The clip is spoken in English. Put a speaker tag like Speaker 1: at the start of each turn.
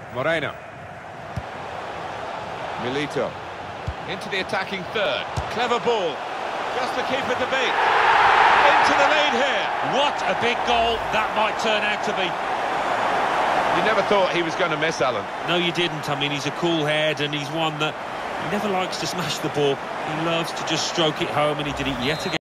Speaker 1: Moreno. Milito. Into the attacking third. Clever ball. Just the keeper to beat. Into the lead here.
Speaker 2: What a big goal that might turn out to be.
Speaker 1: You never thought he was going to miss, Alan.
Speaker 2: No, you didn't. I mean, he's a cool head, and he's one that he never likes to smash the ball. He loves to just stroke it home, and he did it yet again.